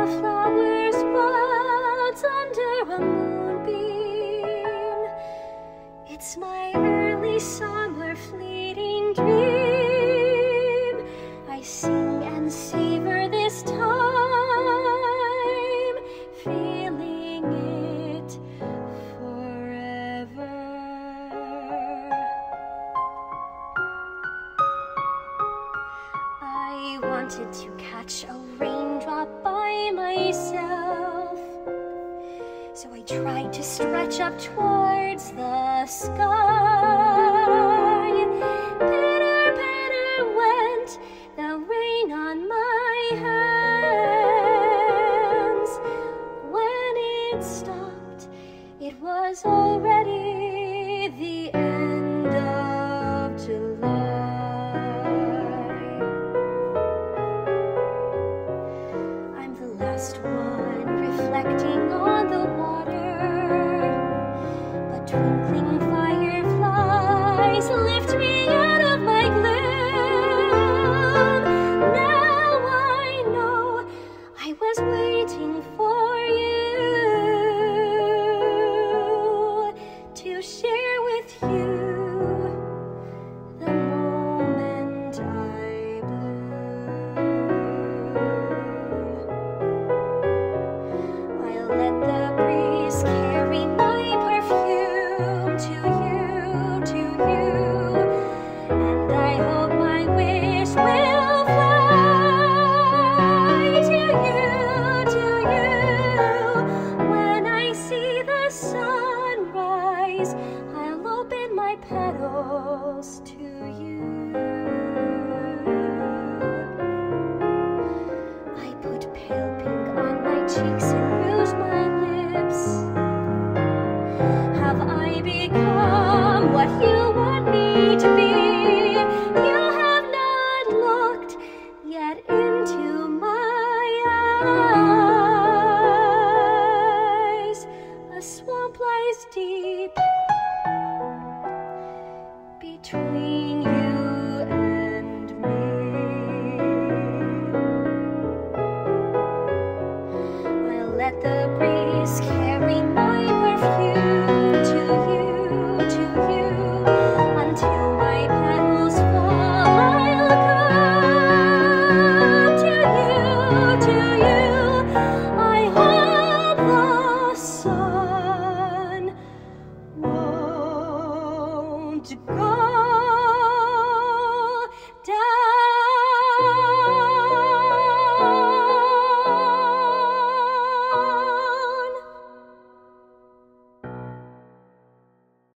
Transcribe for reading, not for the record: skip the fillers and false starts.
flowers buds under a moonbeam. It's my early summer fleeting dream. I sing and savor this time, feeling it forever. I wanted to catch a raindrop by myself, so I tried to stretch up towards the sky. Pitter, patter went the rain on my hands. When it stopped, it was already the end of July. I'm the last one reflecting on the water, but twinkling fireflies lift me